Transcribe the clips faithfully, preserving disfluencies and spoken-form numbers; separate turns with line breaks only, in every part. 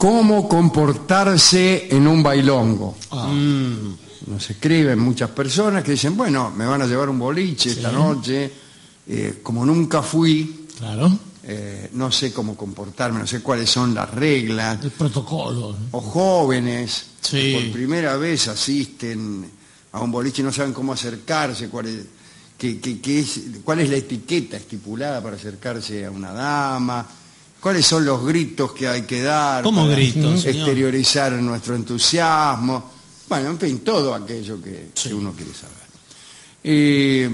cómo comportarse en un bailongo.
Ah.
Mm. Nos escriben muchas personas que dicen, bueno, me van a llevar un boliche
Sí.
esta noche, eh, como nunca fui,
Claro.
eh, no sé cómo comportarme, no sé cuáles son las reglas.
El protocolo.
O jóvenes
Sí.
que por primera vez asisten a un boliche y no saben cómo acercarse, cuál es, qué, qué- qué es, cuál es la etiqueta estipulada para acercarse a una dama, cuáles son los gritos que hay que dar
¿Cómo
para
gritos, señor?
exteriorizar nuestro entusiasmo. Bueno, en fin, todo aquello que, que uno quiere saber. Eh,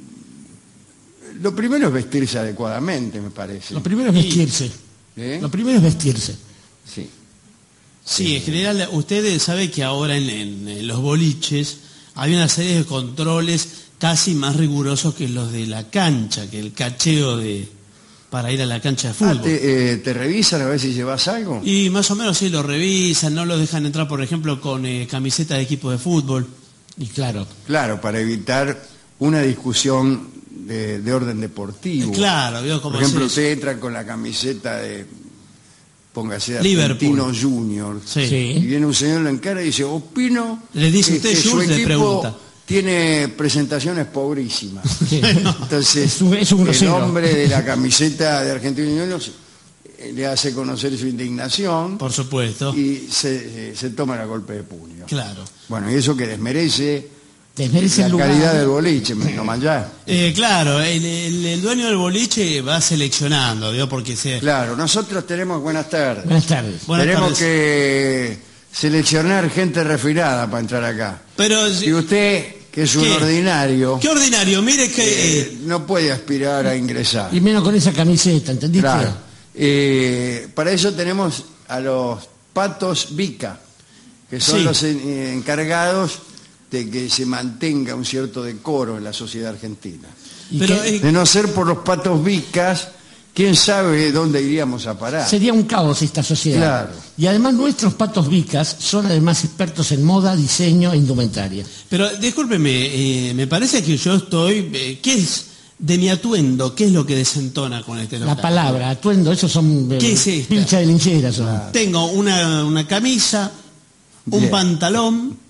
lo primero es vestirse adecuadamente, me parece.
Lo primero es vestirse.
¿Eh?
Lo primero es vestirse.
Sí.
Sí, en general, ustedes saben que ahora en, en- en los boliches hay una serie de controles casi más rigurosos que los de la cancha, que el cacheo de para ir a la cancha de
Ah,
fútbol.
te, eh, ¿te revisan a ver si llevas algo?
Y más o menos sí lo revisan, no lo dejan entrar, por ejemplo, con eh, camiseta de equipo de fútbol.
Y claro.
Claro, para evitar una discusión de, de orden deportivo.
Claro, veo cómo
Por ejemplo,
es eso.
usted entra con la camiseta de, póngase, de
Liverpool.
Argentino Junior.
Sí.
Sí.
Y viene un señor, lo encara y dice, opino
Le dice
que,
usted,
que su
Jules, le
equipo
pregunta.
tiene presentaciones pobrísimas.
Sí.
Entonces,
Es un- es un
el
grosero.
hombre de la camiseta de Argentino Junior eh, le hace conocer su indignación
Por supuesto.
y se, se toma a golpe de puño.
Claro.
Bueno, y eso que desmerece
Desmerece
la
el lugar.
calidad del boliche, no más ya.
Eh, claro, el, el- el dueño del boliche va seleccionando, ¿vio? Porque se...
Claro, nosotros tenemos, buenas tardes,
Buenas tardes.
Buenas
tenemos
tardes.
que seleccionar gente refinada para entrar acá.
Pero,
Y usted, que es un
¿Qué?
ordinario,
qué ordinario, mire que...
eh, no puede aspirar a ingresar.
Y menos con esa camiseta, ¿entendiste?
Claro. Eh, para eso tenemos a los patos Vica, que son
Sí.
los en- encargados de que se mantenga un cierto decoro en la sociedad argentina.
Y
Pero,
que
eh,
De no ser por los patos Vicas, quién sabe dónde iríamos a parar.
sería un caos esta sociedad.
Claro.
Y además nuestros patos vicas son además expertos en moda, diseño e indumentaria.
pero discúlpeme, eh, me parece que yo estoy... eh, ¿Qué es de mi atuendo? ¿Qué es lo que desentona con este local?
La palabra, atuendo, esos son eh,
¿Qué es esta?
pilcha de linchera son.
Tengo una, una camisa, un
Bien.
pantalón,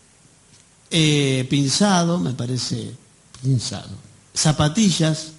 eh, pinzado, me parece,
Pinzado.
zapatillas.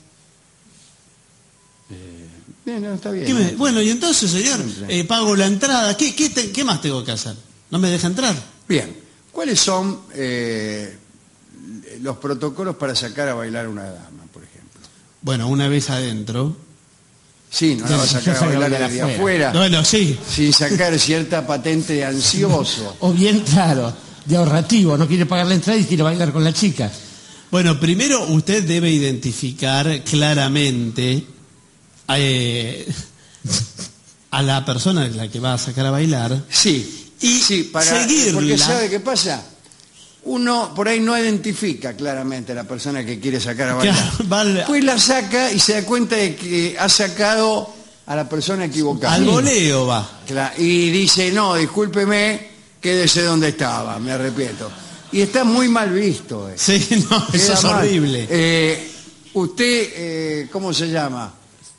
Bien, no, está bien.
¿Qué me- bueno, y entonces, señor,
Siempre.
eh, pago la entrada. ¿Qué, qué, te- qué más tengo que hacer? ¿No me deja entrar?
Bien, ¿cuáles son eh, los protocolos para sacar a bailar a una dama, por ejemplo?
Bueno, una vez adentro.
Sí, no la va a sacar a bailar desde afuera,
Bueno, sí.
sin sacar cierta patente de ansioso.
O bien, claro, de ahorrativo, no quiere pagar la entrada y quiere bailar con la chica.
Bueno, primero usted debe identificar claramente eh, a la persona a la que va a sacar a bailar.
Sí,
Y
sí, para,
seguirla.
porque ¿sabe qué pasa? Uno por ahí no identifica claramente a la persona que quiere sacar a bailar.
Claro, vale.
Pues la saca y se da cuenta de que ha sacado a la persona equivocada.
Al voleo va.
Cla- Y dice, no, discúlpeme, quédese donde estaba, me arrepiento. Y está muy mal visto. eh.
Sí, no, eso
Queda
es
mal.
horrible.
Eh, usted, eh, ¿cómo se llama?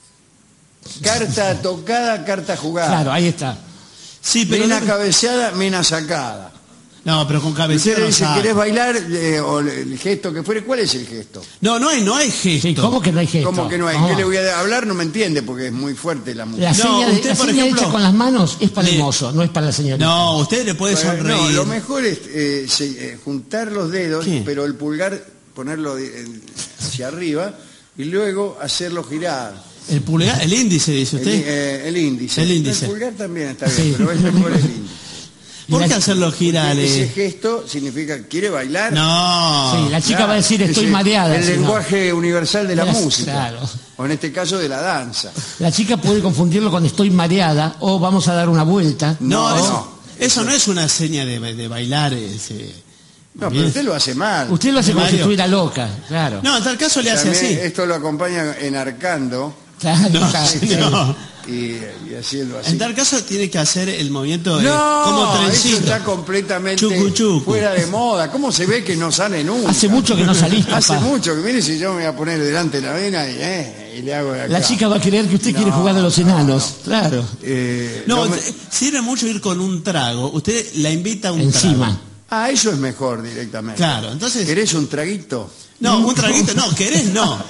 Carta tocada, carta jugada.
Claro, ahí está.
Sí, pero
Mina
debe-
cabeceada, mina sacada.
no, pero con
Usted
cabecera
le
no
dice,
sabe.
¿querés bailar? Eh, o el gesto que fuere, ¿cuál es el gesto?
No, no hay, no hay gesto.
Sí, ¿cómo que no hay gesto?
¿Cómo que no hay?
¿Cómo?
¿Qué le voy a hablar? No me entiende porque es muy fuerte la música.
La
No,
seña, de-
usted,
la
por
seña
ejemplo,
hecha con las manos es para el
le-
mozo, no es para la señorita.
No, usted le puede
Bueno,
sonreír.
no, lo mejor es eh, se- eh, juntar los dedos,
¿Qué?
pero el pulgar ponerlo de- en- hacia arriba y luego hacerlo girar.
El pulgar, el índice, dice
El,
usted.
eh, el índice.
El índice.
pulgar también está bien,
Sí.
pero es mejor el índice.
¿Por
la-
qué hacerlo girar?
Ese
eh?
gesto significa, ¿quiere bailar?
No.
Sí, la chica
Claro,
va a decir estoy
ese-
mareada.
El
si no.
lenguaje universal de la
Yes,
música.
claro.
O en este caso de la danza.
La chica puede confundirlo con estoy mareada o vamos a dar una vuelta.
No,
No,
eso,
no.
eso no es una seña de, de bailar. ese.
No, pero
Bien.
usted lo hace mal.
Usted lo hace como si
Mario.
estuviera loca, claro.
No, en tal caso le hace
También
así.
esto lo acompaña enarcando
Claro,
No,
claro.
no.
y, y haciendo así.
En tal caso tiene que hacer el movimiento de,
No,
como
eso
trencito.
está completamente
Chucu, chucu.
fuera de moda. ¿Cómo se ve que no sale nunca?
Hace mucho que no salís,
Hace
papá.
mucho que, mire, si yo me voy a poner delante de la vena y, eh, y le hago de acá.
La chica va a creer que usted
No,
quiere jugar a los enanos,
no.
claro.
Eh,
No,
no me-
sirve mucho ir con un trago. Usted la invita a un
Encima.
trago.
Ah, eso es mejor directamente.
Claro, entonces...
¿Querés un traguito?
No, un traguito, no, querés no.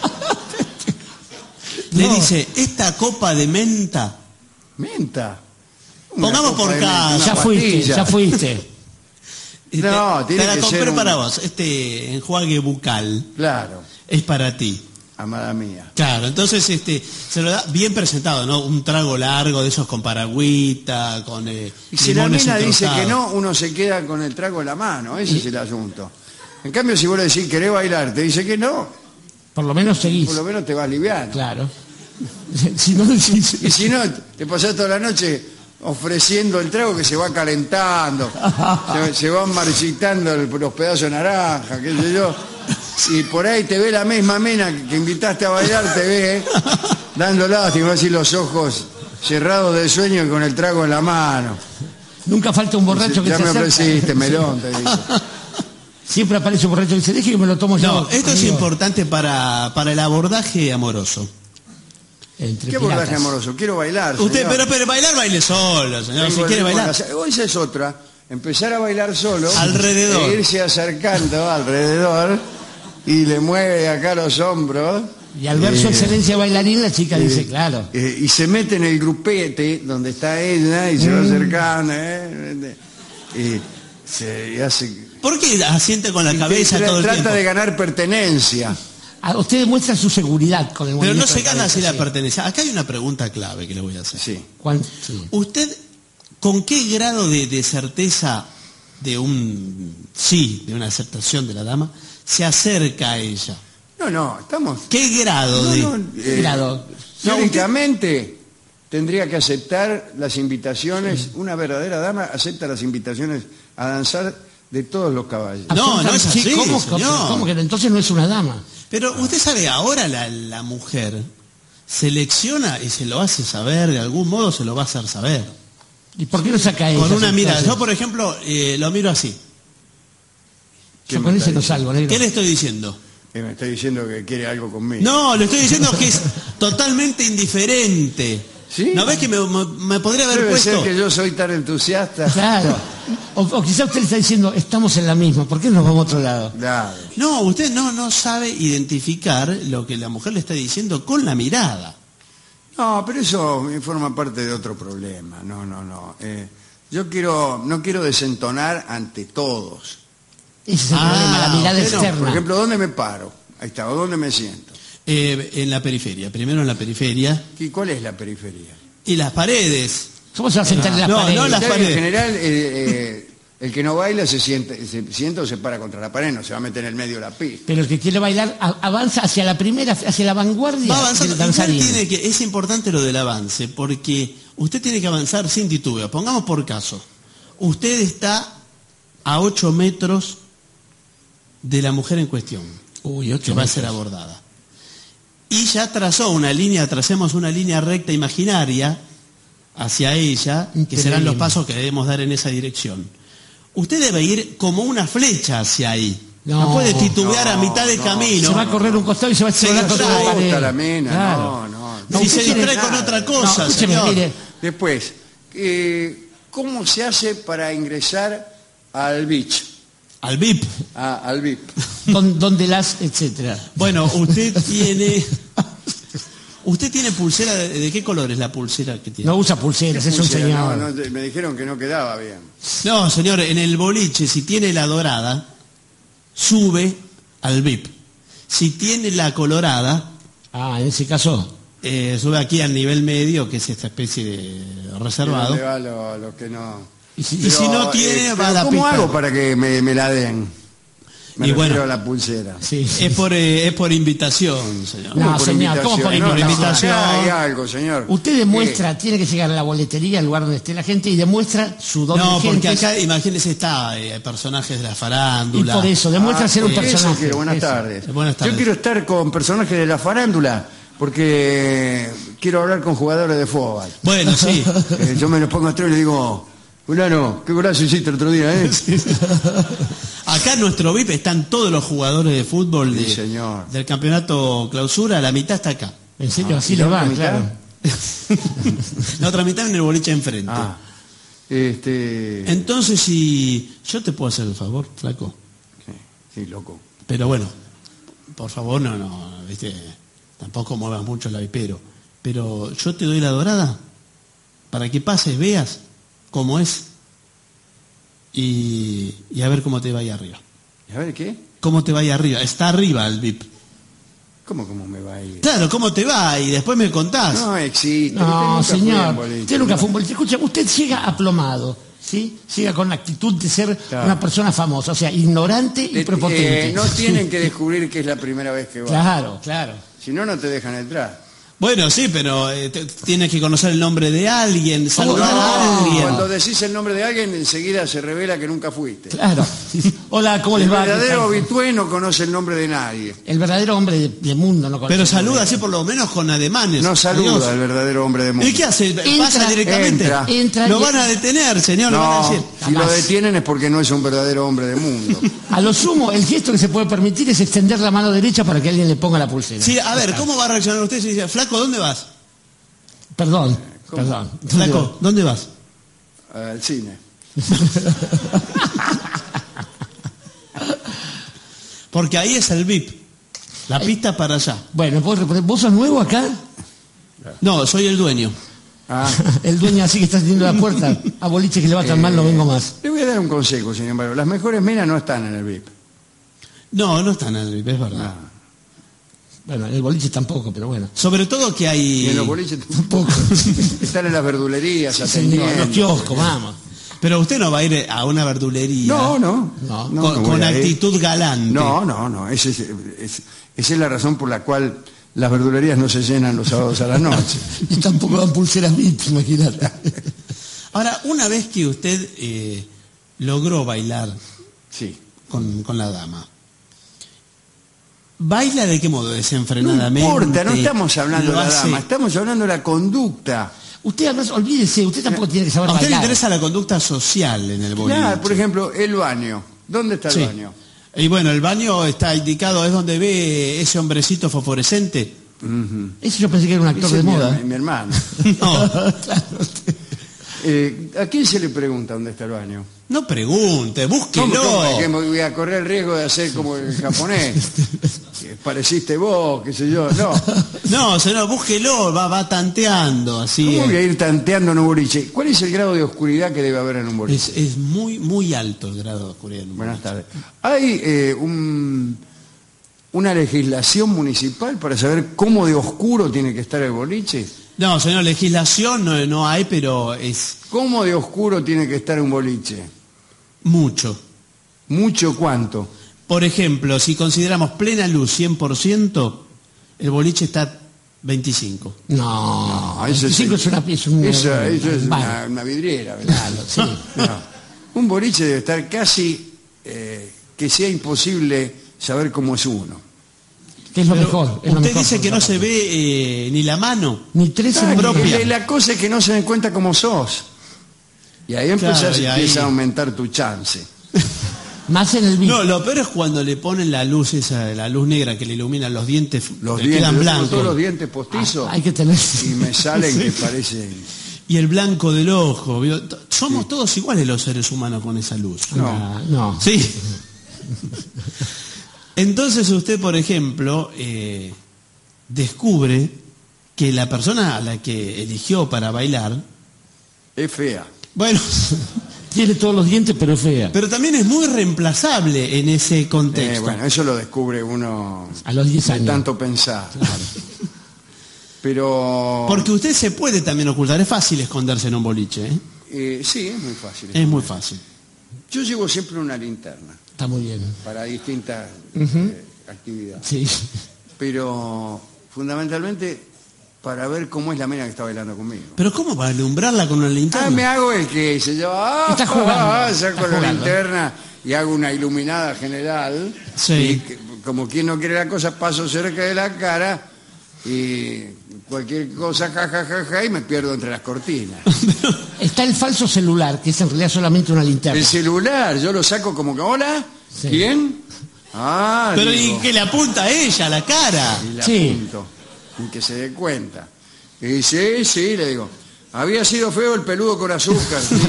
Le
No.
dice, esta copa de menta,
Menta. Una
Pongamos
copa
por
de
caso.
menta, una
Ya fuiste,
pastilla.
ya fuiste.
este,
No, tiene
te la
que
compré
ser un-
para vos. Este enjuague bucal
Claro,
es para ti.
amada mía.
Claro, entonces este se lo da bien presentado, ¿no? Un trago largo de esos con paragüita, con eh,
Y si la
limones
mina dice
entrostados.
que no, uno se queda con el trago en la mano. Ese es el asunto. En cambio, si vos le decís, ¿querés bailar? Te dice que no,
Por lo menos seguís.
por lo menos te vas liviano.
Claro. Si no decís...
Y si no, te pasás toda la noche ofreciendo el trago que se va calentando, se, se van marchitando el- los pedazos de naranja, qué sé yo. Y por ahí te ve la misma mina que invitaste a bailar, te ve eh, dando lástima, así los ojos cerrados de sueño y con el trago en la mano.
Nunca falta un borracho que
Ya
se
me
acerca.
ofreciste, melón, te dice.
Siempre aparece un borracho que dice, deje que me lo tomo yo.
No, esto es
amigo".
importante para, para el abordaje amoroso.
Entre
¿Qué abordaje
piratas.
amoroso? Quiero bailar,
Usted,
señor.
pero, pero bailar, baile solo, señor.
Tengo
Si
el
quiere
ritmo en
bailar.
la- O esa es otra. Empezar a bailar solo.
Alrededor.
E irse acercando alrededor y le mueve acá los hombros.
Y al ver su
Eh,
excelencia bailarín, la chica dice, claro.
eh, y se mete en el grupete donde está ella y se
Mm.
va acercando. eh, y se y hace.
¿Por qué asiente con la
y
cabeza
tra-
todo el
trata
tiempo?
de ganar pertenencia.
A usted demuestra su seguridad con el
Pero no
movimiento
se
de
gana así
cabeza,
la
sí.
pertenencia. Acá hay una pregunta clave que le voy a hacer.
Sí.
¿Cuán- sí.
¿Usted con qué grado de, de certeza de un sí, de una aceptación de la dama, se acerca a ella?
No, no, estamos.
¿Qué grado
No,
de...?
no, eh,
Grado.
Teóricamente tendría que aceptar las invitaciones, una verdadera dama acepta las invitaciones a danzar de todos los caballos.
No, no es
Sí,
así,
¿cómo,
señor.
¿Cómo que entonces no es una dama?
Pero usted sabe, ahora la, la mujer selecciona y se lo hace saber, de algún modo se lo va a hacer saber.
¿Y por qué no saca ella?
Con una
esa
mirada.
clase?
Yo, por ejemplo, eh, lo miro así.
Yo con ese no salgo, negro.
¿Qué le estoy diciendo?
Eh, me está diciendo que quiere algo conmigo.
No, le estoy diciendo que es totalmente indiferente.
¿Sí?
¿No ves que me, me- me podría haber
Debe
puesto?
ser que yo soy tan entusiasta.
Claro. O, o quizá usted está diciendo, estamos en la misma, ¿por qué nos vamos a otro lado?
Claro.
No, usted no, no sabe identificar lo que la mujer le está diciendo con la mirada.
No, pero eso forma parte de otro problema. No, no, no. Eh, yo quiero, no quiero desentonar ante todos.
Ese es el
Ah,
problema, la mirada
usted no.
externa.
Por ejemplo, ¿dónde me paro? Ahí está, ¿o dónde me siento?
Eh, en la periferia, primero en la periferia.
¿Y cuál es la periferia?
Y las paredes.
¿Cómo se va a sentar en las
No, no,
paredes?
las
En
paredes.
general, eh, eh, el que no baila se siente, se sienta o se para contra la pared, no se va a meter en el medio de la pista.
Pero el que quiere bailar a- avanza hacia la primera, hacia la vanguardia
Va avanzando.
del danzarín.
Igual tiene que, es importante lo del avance, porque usted tiene que avanzar sin titubeo. Pongamos por caso, usted está a ocho metros de la mujer en cuestión,
Uy, ocho
que va a
metros.
ser abordada. Y ya trazó una línea, tracemos una línea recta imaginaria hacia ella, que serán los pasos que debemos dar en esa dirección. Usted debe ir como una flecha hacia ahí. No,
No,
puede titubear a
no,
mitad de
no.
camino.
Se va a correr un costado y se va a
Se
estirar contra la
distrae.
pared.
gusta la mina,
Claro.
no, no.
No,
si
usted
se
tiene
distrae con
nada.
otra
No,
cosa,
escúcheme,
señor.
mire,
Después, eh, ¿cómo se hace para ingresar al beach?
Al V I P.
A- al V I P.
don- donde las, etcétera.
Bueno, usted tiene... ¿Usted tiene pulsera? ¿De, de qué color es la pulsera que tiene?
No usa pulseras, es un
Pulsera,
señor.
no, no, me dijeron que no quedaba bien.
No, señor, en el boliche, si tiene la dorada, sube al V I P. Si tiene la colorada,
Ah, en ese caso.
eh, sube aquí al nivel medio, que es esta especie de reservado.
¿Dónde va lo, lo que no?
Y si-
Y si no tiene, va a
pero
la
¿cómo
pista.
hago para que me, me la den? Me
Y
refiero
bueno.
a la pulsera.
Sí.
Es por, eh, es por invitación, señor.
No,
por
señor, ¿cómo por
invitación?
invitación?
No, hay algo, señor.
Usted demuestra, tiene que llegar a la boletería, al lugar donde esté la gente, y demuestra su don
No,
de
porque
gentes,
acá, imagínese, está eh, personajes de la
y
farándula.
por eso, demuestra
Ah,
ser un
eso
personaje.
quiero. Buenas
Eso.
tardes.
Buenas tardes.
Yo quiero estar con personajes de la farándula porque quiero hablar con jugadores de fútbol.
Bueno, sí.
Eh, yo me los pongo atrás y le digo, fulano, qué golazo hiciste el otro día, ¿eh?
Acá en nuestro V I P están todos los jugadores de fútbol de-
Sí, señor.
del campeonato clausura, la mitad está acá.
En serio,
Ah,
así
¿y la
le va,
otra mitad?
claro.
La otra mitad en el boliche enfrente.
Ah, este...
Entonces, si yo te puedo hacer el favor, flaco.
Sí, sí, loco.
Pero bueno, por favor, no, no, viste, tampoco muevas mucho el avispero. Pero yo te doy la dorada para que pases, veas cómo es y, y a ver cómo te va ahí arriba.
¿Y a ver qué?
¿Cómo te va ahí arriba? Está arriba el V I P.
¿Cómo, cómo me va a ir?
Claro, ¿cómo te va? Y después me contás.
No existe.
No,
usted nunca fue a un
señor,
boliche.
usted nunca fue un boliche. Escucha, usted llega aplomado, ¿sí? Llega con la actitud de ser
Claro.
una persona famosa, o sea, ignorante y
Eh,
prepotente.
eh, no tienen que descubrir que es la primera vez que va.
Claro, claro.
Si no, no te dejan entrar.
Bueno, sí, pero eh, te- tienes que conocer el nombre de alguien, saludar
no,
a alguien.
Cuando decís el nombre de alguien, enseguida se revela que nunca fuiste.
Claro. Hola, ¿cómo les
El
va? ¿Qué
verdadero
tal?
habitué no conoce el nombre de nadie.
El verdadero hombre de- del mundo no conoce
Pero
el nombre.
saluda así por lo menos con ademanes.
No saluda
Adiós.
al verdadero hombre de mundo.
¿Y qué hace?
Entra,
Pasa directamente.
entra.
Entra
Lo
y-
van a detener, señor, lo van a
No,
decir.
si lo
Jamás.
detienen es porque no es un verdadero hombre de mundo.
A lo sumo, el gesto que se puede permitir es extender la mano derecha para que alguien le ponga la pulsera.
Sí, a ver, ¿cómo va a reaccionar usted si dice, flaco, ¿dónde vas?
Perdón,
¿Cómo?
perdón.
Flaco, ¿dónde vas?
Al cine.
Porque ahí es el V I P. La pista para allá.
Bueno, ¿vos, ¿vos sos nuevo acá?
No, soy el dueño.
Ah,
El dueño así que está teniendo la puerta. A boliche que le va tan mal no vengo más.
le voy a dar un consejo, sin embargo. Las mejores minas no están en el V I P.
No, no están en el V I P, es verdad.
Ah.
Bueno, en el boliche tampoco, pero bueno.
Sobre todo que hay...
Y en los boliches
Tampoco.
están en las verdulerías
Sí,
atendiendo.
señor, los kioscos, vamos.
Pero usted no va a ir a una verdulería
No, no.
No.
no,
con,
no
con
voy a ir.
actitud galante.
No, no, no. Ese es- es- esa es la razón por la cual las verdulerías no se llenan los sábados a la noche.
Y tampoco dan pulseras V I P, imagínate.
Ahora, una vez que usted eh, logró bailar
Sí.
con, con la dama, ¿baila de qué modo?
No
Desenfrenadamente.
importa, no estamos hablando de
lo
la
hace-
dama, estamos hablando de la conducta.
Usted además, olvídese, usted tampoco tiene que saber
A usted le
bailar.
interesa la conducta social en el boliche.
Claro, por ejemplo, el baño. ¿Dónde está el
Sí.
baño?
Y bueno, el baño está indicado, es donde ve ese hombrecito fosforescente.
Ujú.
Eso yo pensé que era un actor
Ese
de
es mi,
moda.
herma- mi hermano.
No,
Eh, ¿A quién se le pregunta dónde está el baño?
no pregunte,
¿Cómo,
búsquelo.
cómo? ¿Que me voy a correr el riesgo de hacer como el japonés? Que pareciste vos, qué sé yo. No.
No, señor, búsquelo, va, va tanteando así.
¿Cómo voy a
eh.
ir tanteando en un boliche? ¿Cuál es el grado de oscuridad que debe haber en un boliche?
Es, es muy, muy alto el grado de oscuridad. en un
Buenas
boliche.
tardes. ¿Hay eh, un- una legislación municipal para saber cómo de oscuro tiene que estar el boliche?
No, señor, legislación no, no hay, pero es
¿Cómo de oscuro tiene que estar un boliche?
mucho.
¿Mucho cuánto?
Por ejemplo, si consideramos plena luz cien por ciento, el boliche está veinticinco.
No,
No, eso
veinticinco es, una pieza. Un,
Eso, eso es
bueno,
una, una vidriera, ¿verdad?
sí.
No. Un boliche debe estar casi eh, que sea imposible saber cómo es uno.
que es lo
Pero
mejor. es lo
usted
mejor
dice
por
que no
otra
se
parte.
ve eh, ni la mano.
Ni tres
Ah,
en
propia.
que la cosa es que no se den cuenta cómo sos. Y ahí empezás,
Claro, y ahí-
empieza a aumentar tu chance.
Más en el V I P.
No, lo peor es cuando le ponen la luz esa, la luz negra que le ilumina los dientes,
Los
que
dientes,
quedan
yo tengo
blancos.
todos los dientes postizos
Hay que tener.
y me salen que parecen...
Y el blanco del ojo. ¿vio? T- Somos todos iguales los seres humanos con esa luz.
No.
Ah, no.
Sí. Entonces usted, por ejemplo, eh, descubre que la persona a la que eligió para bailar,
Es fea.
bueno,
Tiene todos los dientes, pero es fea.
pero también es muy reemplazable en ese contexto.
Eh, bueno, eso lo descubre uno
A los diez
de
años.
tanto pensar. Pero...
Porque usted se puede también ocultar, es fácil esconderse en un boliche, ¿eh?
eh, sí, es muy fácil.
Es muy fácil.
Yo llevo siempre una linterna
Está muy bien.
para distintas eh, actividades.
Sí.
Pero fundamentalmente para ver cómo es la mina que está bailando conmigo.
Pero ¿cómo va a alumbrarla con una linterna?
Ah, me hago el que se lleva... Ah,
Está jugando,
ah,
está
saco la
jugando.
linterna y hago una iluminada general.
Sí.
Y que- como quien no quiere la cosa, paso cerca de la cara y cualquier cosa, ja, ja, ja, ja, y me pierdo entre las cortinas.
Está el falso celular, que es en realidad solamente una linterna.
El celular, yo lo saco como que, ¿hola?
Sí.
¿Quién? Ah,
Pero
digo,
¿y que le apunta a ella, a la cara?
y la
Sí.
apunto. sin que se dé cuenta. Y dice, sí, sí, le digo, había sido feo el peludo con azúcar. ¿Sí?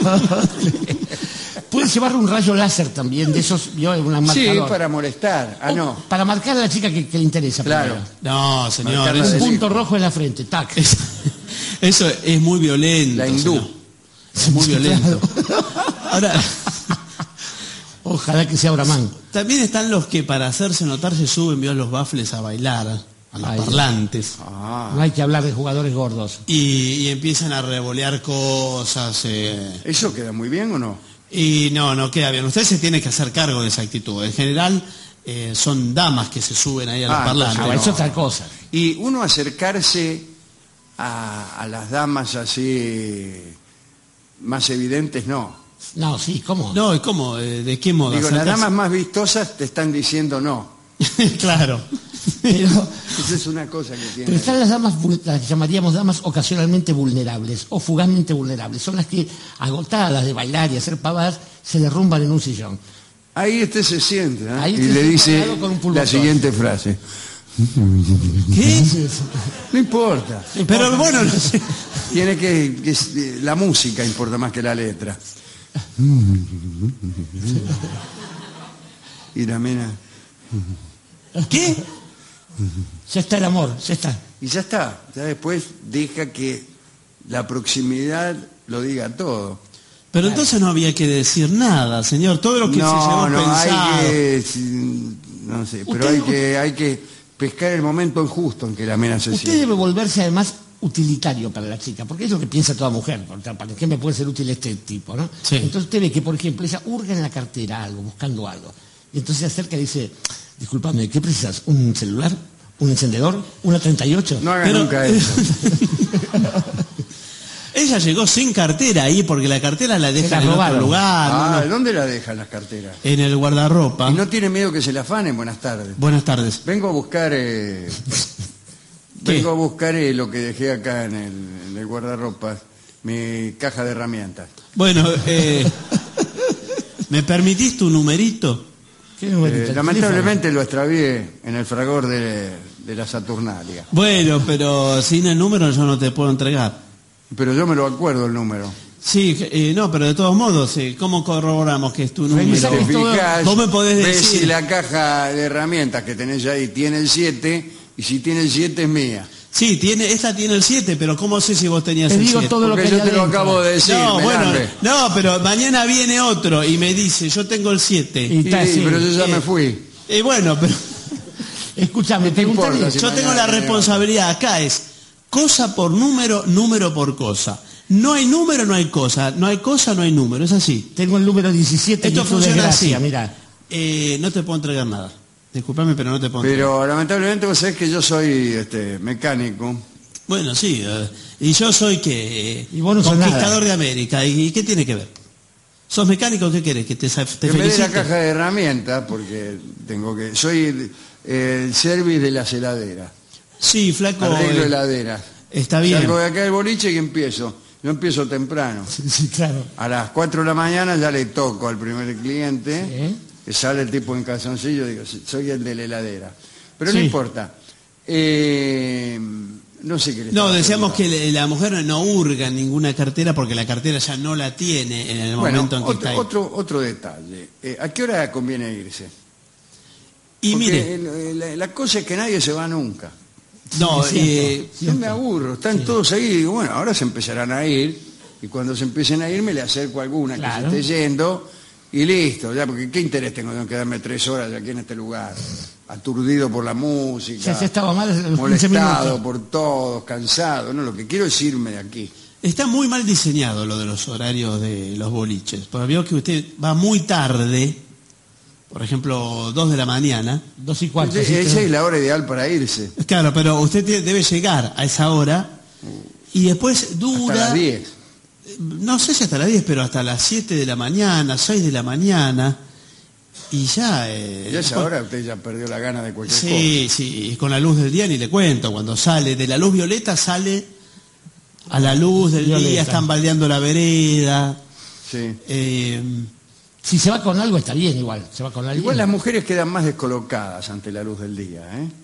Puedes llevar un rayo láser también, de esos, yo, una marcador.
Sí, para molestar. Ah, no.
O para marcar a la chica que, que le interesa.
Claro.
primero.
No, señor.
Marcarla
Eso,
de
Un punto
lejos.
rojo en la frente, tac.
es, eso es muy violento.
La hindú.
señor. Es muy violento. Ahora,
Ojalá que sea Bramán.
también están los que para hacerse notar se suben, vio, a los baffles a bailar, a los
Ay,
parlantes.
Ah,
No hay que hablar de jugadores gordos.
Y, y empiezan a revolear cosas. eh,
¿eso queda muy bien o no?
y no, no queda bien. Usted se tiene que hacer cargo de esa actitud. En general, eh, son damas que se suben ahí a los
Ah,
parlantes.
Ah,
no.
eso es otra cosa.
Y uno acercarse a, a las damas así más evidentes, no.
No, sí, ¿cómo?
No, ¿y cómo? Eh, ¿De qué modo?
Digo, las
¿Acercarse?
damas más vistosas te están diciendo no.
Claro.
Pero,
Esa es una cosa que tiene.
pero están las damas, vul- las que llamaríamos damas ocasionalmente vulnerables o fugazmente vulnerables. Son las que, agotadas de bailar y hacer pavadas, se derrumban en un sillón.
Ahí este se siente, ¿eh?
Ahí
y
este
le
se
dice
parado con un pulmotor.
la siguiente frase.
¿Qué?
No importa.
Pero bueno, no sé.
Tiene que, que- la música importa más que la letra. Y la mena.
¿Qué?
Ya está el amor, ya está.
Y ya está. Ya después deja que la proximidad lo diga todo.
Pero entonces no había que decir nada, señor. Todo lo que se llevó
No, no,
pensado.
hay que. No sé, pero
Usted-
hay que, hay que pescar el momento justo en que la mena se
Usted
siente.
debe volverse además utilitario para la chica, porque es lo que piensa toda mujer. O sea, ¿para qué me puede ser útil este tipo, no?
Sí.
Entonces usted ve que, por ejemplo, ella hurga en la cartera algo, buscando algo. Y entonces se acerca y dice, disculpame, ¿qué precisas? ¿Un celular? ¿Un encendedor? ¿Una treinta y ocho?
No haga
Pero-
nunca eso.
Ella llegó sin cartera ahí porque la cartera la
Se
deja
la
en otro
robaron.
lugar.
Ah,
¿no? No.
¿dónde la dejan las carteras?
En el guardarropa.
Y no tiene miedo que se la afanen. Buenas tardes.
Buenas tardes.
Vengo a buscar eh,
¿Qué?
vengo a buscar eh, lo que dejé acá en el, en el guardarropas, mi caja de herramientas.
Bueno, eh, ¿me permitís tu numerito?
¿Qué numerito?
Eh,
¿El
lamentablemente lo extravié en el fragor de, de la Saturnalia.
Bueno, pero sin el número yo no te puedo entregar.
Pero yo me lo acuerdo el número.
Sí, eh, no, pero de todos modos, eh, ¿cómo corroboramos que es tu número?
Revisá
Te
que todo-
fijas,
vos me podés
ves
decir.
si la caja de herramientas que tenés ahí tiene el siete, y si tiene el siete es mía.
Sí, tiene, esta tiene el siete, pero ¿cómo sé si vos tenías
Te
el
digo
siete?
todo lo
Porque
que
yo
hay
te lo
adentro.
acabo de decir,
No, bueno,
Melambre.
no, pero mañana viene otro y me dice, yo tengo el siete.
Y-
Y-
está, sí.
pero yo ya
Eh,
me fui.
Y bueno, pero
Escúchame,
¿Qué te
preguntale-
importa si-
yo tengo
mañana
la
viene
responsabilidad acá, es cosa por número, número por cosa. No hay número, no hay cosa. No hay cosa, no hay número. Es así.
Tengo el número diecisiete
Esto
y es tu
funciona
desgracia,
así.
mira.
Eh, no te puedo entregar nada. Disculpame, pero no te puedo entregar.
Pero lamentablemente vos sabés que yo soy este, mecánico.
Bueno, sí. eh, y yo soy que
Y vos no sos
conquistador
nada.
de América. ¿Y qué tiene que ver? ¿Sos mecánico? ¿Qué querés? ¿Que te, sa- te
Que me dé la
felicite?
caja de herramientas, porque tengo que. Soy eh, el service de las heladeras.
Sí, flaco.
Arreglo
eh,
heladeras.
está bien.
Salgo de acá del boliche y empiezo. Yo empiezo temprano.
Sí, sí, claro.
A las cuatro de la mañana ya le toco al primer cliente,
Sí.
que sale el tipo en calzoncillo, digo, "Sí, soy el de la heladera". Pero no
Sí.
importa. Eh, no sé qué le
No,
estaba
decíamos que
preguntando.
le- la mujer no hurga en ninguna cartera porque la cartera ya no la tiene en el
Bueno,
momento en que
otro,
está ahí.
otro, otro detalle. Eh, ¿A qué hora conviene irse?
y
Porque
mire,
el- el- la, la cosa es que nadie se va nunca.
no,
es cierto.
eh,
Yo me aburro, están todos ahí y digo, bueno, ahora se empezarán a ir, y cuando se empiecen a ir me le acerco a alguna
Claro.
que se esté yendo, y listo, ya, porque qué interés tengo de quedarme tres horas aquí en este lugar, aturdido por la música,
Ya se estaba mal a los quince
molestado
minutos.
por todos, cansado, no, lo que quiero es irme de aquí.
está muy mal diseñado lo de los horarios de los boliches. Porque veo que usted va muy tarde, por ejemplo, dos de la mañana.
Dos y cuarto.
Esa
sí,
esa
pero-
es la hora ideal para irse,
Claro, pero usted tiene- debe llegar a esa hora y después dura...
hasta las diez.
No sé si hasta las diez, pero hasta las siete de la mañana, seis de la mañana, y ya... eh,
Y a esa
después-
hora usted ya perdió la gana de cualquier
Sí, sí, y con la luz del día ni le cuento, cuando sale de la luz violeta sale a la luz del
Violeta.
día, están baldeando la vereda.
cosa. Sí.
eh,
Si se va con algo está bien igual. Se va con alguien.
Igual las mujeres quedan más descolocadas ante la luz del día, ¿eh?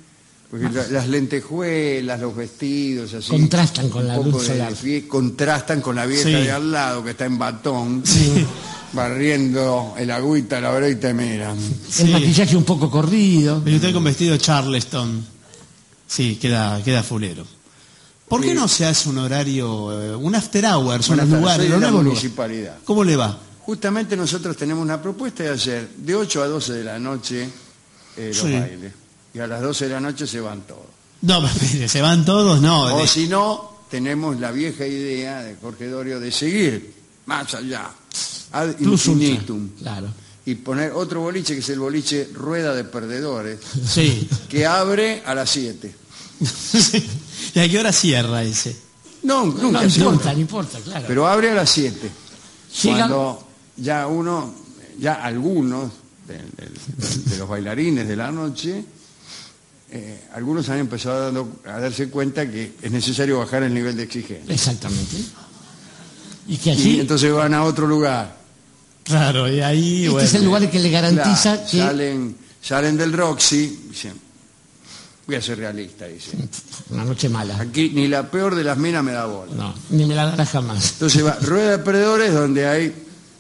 Porque la- las lentejuelas, los vestidos, así.
Contrastan con
un
la
poco
luz
de
solar.
fie- contrastan con la vieja
Sí.
de al lado que está en batón,
Sí.
barriendo el agüita, la breita y mira.
Sí.
El maquillaje un poco corrido.
Pero usted con vestido Charleston. Sí, queda, queda fulero. ¿Por qué
Sí.
no se hace un horario, eh, un after hours,
Buenas
unos
tardes,
lugares,
soy de
los
la
nuevos lugares?
municipalidad.
¿Cómo le va?
Justamente nosotros tenemos una propuesta de hacer de ocho a doce de la noche eh, los
Sí.
bailes. Y a las doce de la noche se van todos.
No, pero se van todos, no.
O
de-
si no, tenemos la vieja idea de Jorge Dorio de seguir más allá, ad
Plus ultra.
infinitum,
Claro.
y poner otro boliche que es el boliche Rueda de Perdedores,
Sí.
que abre a las siete.
Sí. ¿Y a qué hora cierra ese?
No,
No,
nunca
no
cierra,
importa, no importa, claro.
pero abre a las siete.
Llega-
Cuando ya uno, ya algunos de, de- de los bailarines de la noche, eh, algunos han empezado a, dando- a darse cuenta que es necesario bajar el nivel de exigencia.
Exactamente. Y que
Y
allí,
entonces van a otro lugar.
Claro, y ahí,
este
bueno.
es el lugar que le garantiza
Claro,
que
salen, salen del Roxy, dicen, voy a ser realista, dicen.
una noche mala.
Aquí ni la peor de las minas me da bola.
No, ni me la dará jamás.
Entonces va Rueda de Perdedores donde hay,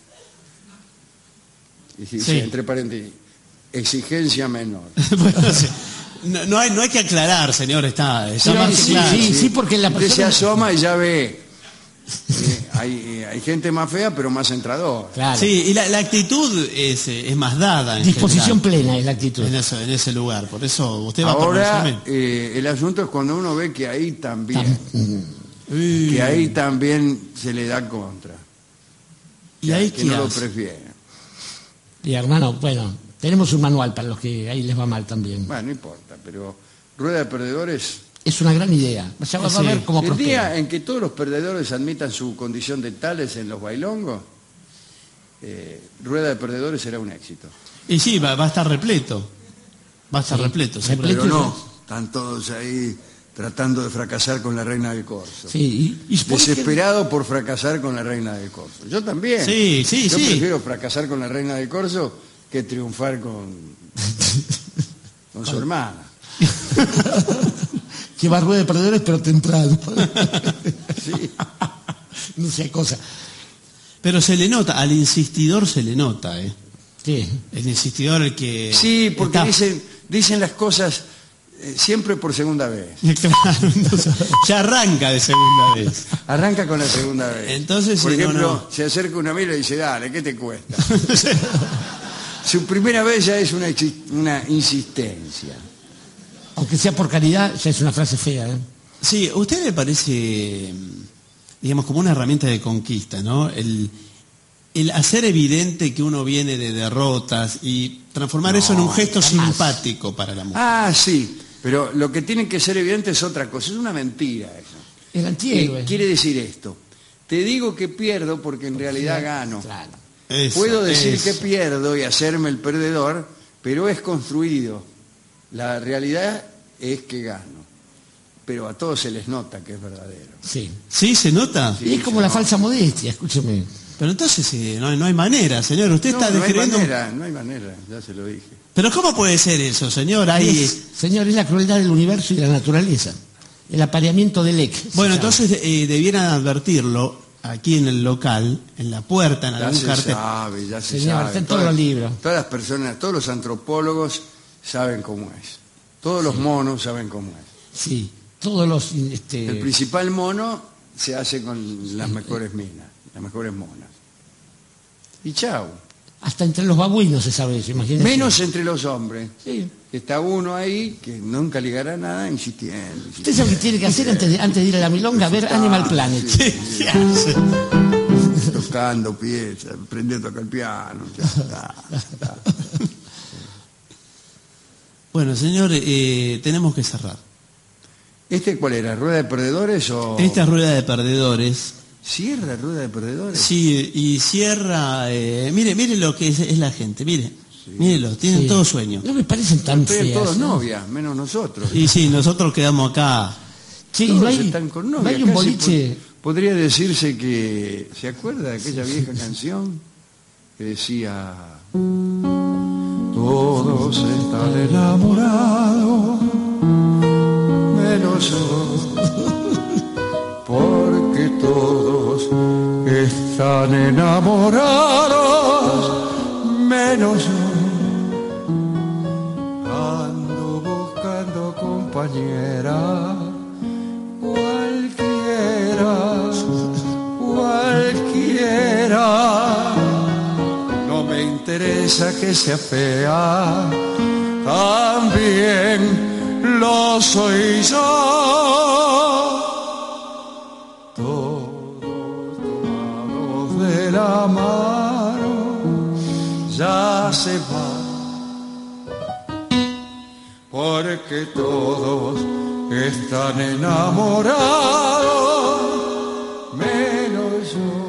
y sí,
Sí.
sí, entre paréntesis, exigencia menor.
Bueno, sí. no, no hay, no hay que aclarar, señor, está, está
Sí,
más que
sí,
claro.
sí, sí, porque la
Usted se
persona-
asoma y ya ve. eh, hay, eh, hay gente más fea pero más entradora.
Claro.
Sí, y la, la actitud es, eh, es más dada. En
Disposición
general,
plena es la actitud.
en, eso- en ese lugar. Por eso usted va a
Ahora
conocerme.
eh, el asunto es cuando uno ve que ahí también,
Tam-
Uy,
que ahí también se le da contra.
¿Y ahí
que
qué
no lo
hace?
prefieren.
Y hermano, bueno, tenemos un manual para los que ahí les va mal también.
Bueno, no importa, pero Rueda de Perdedores,
Es una gran idea. Ya va, va a
Sí.
ver cómo
el
prospera.
día en que todos los perdedores admitan su condición de tales en los bailongos, eh, Rueda de Perdedores será un éxito.
Y sí, va, va a estar repleto. Va a estar
Sí,
repleto.
repleto.
seguro.
Pero no, están todos ahí tratando de fracasar con la reina del corso.
Sí, y, y por qué-
Desesperado por fracasar con la reina del corso. Yo también.
Sí, sí,
Yo
sí.
prefiero fracasar con la reina del corso que triunfar con, con su hermana.
que va a rueda de perdedores, pero temprano.
Sí.
No sé cosa.
Pero se le nota, al insistidor se le nota, ¿eh?
Sí.
El insistidor, el que.
Sí, porque
está-
dicen, dicen las cosas eh, siempre por segunda vez.
Claro, entonces, ya arranca de segunda vez.
Arranca con la segunda vez.
Entonces,
por
sí, no,
ejemplo,
no.
se acerca una amiga y le dice, dale, ¿qué te cuesta? Su primera vez ya es una, exi- una insistencia.
Aunque sea por caridad, ya es una frase fea. ¿eh?
Sí, ¿a usted le parece, digamos, como una herramienta de conquista, ¿no? El, el hacer evidente que uno viene de derrotas y transformar eso en un gesto
jamás.
simpático para la mujer.
Ah, sí, pero lo que tiene que ser evidente es otra cosa, es una mentira eso.
El antihéroe.
Eh, quiere decir esto, te digo que pierdo porque en realidad gano.
Claro.
Eso,
Puedo decir
eso.
que pierdo y hacerme el perdedor, pero es construido. La realidad es que gano, pero a todos se les nota que es verdadero.
Sí.
¿Sí se nota?
Y es como la falsa modestia, escúcheme.
Pero entonces eh, no, hay- no hay manera, señor. Usted
No,
está
no hay
describiendo...
manera, no hay manera, ya se lo dije.
Pero ¿cómo puede ser eso, señor? Hay...
Es, señor, es la crueldad del universo y de la naturaleza. El apareamiento del ex.
Bueno,
se llama.
entonces eh, debieran advertirlo aquí en el local, en la puerta, en
Ya
algún
se
cartel.
sabe, ya se
Señor,
sabe.
está en todos los libros.
Todas las personas, todos los antropólogos saben cómo es. Todos los monos saben cómo es.
Sí. Todos los. Este,
El principal mono se hace con las mejores minas, las mejores monas. Y chau.
hasta entre los babuinos se sabe eso, imagínese.
Menos entre los hombres.
Sí.
Está uno ahí que nunca ligará nada insistiendo.
Usted sabe lo que tiene que hacer antes de, antes de ir a la milonga, ver Animal Planet.
¿Qué hace?
Tocando piezas, aprendiendo a tocar el piano. Ya está, ya está.
Bueno, señor, eh, tenemos que cerrar.
¿Este cuál era? ¿Rueda de perdedores o...?
Esta rueda de perdedores,
¿Cierra rueda de perdedores?
sí, y cierra... eh, mire, mire lo que es, es la gente, mire. Mírelo, tienen
Sí.
todo sueño.
No me parecen tan
Ustedes
feas.
todos
¿no?
novias, menos nosotros.
Y sí, nosotros quedamos acá.
Sí,
Todos
no hay,
están con
no
novia.
hay un
Casi
boliche.
po- Podría decirse que... ¿Se acuerda de aquella vieja canción? Que decía... Todos están enamorados menos yo, porque todos están enamorados, menos yo. Ando buscando compañera, cualquiera, cualquiera. No me interesa que sea fea, también lo soy yo. Todos tomados de la mano ya se van, porque todos están enamorados, menos yo.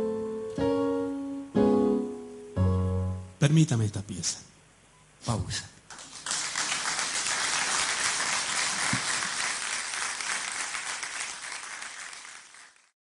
Permítame esta pieza.
Pausa.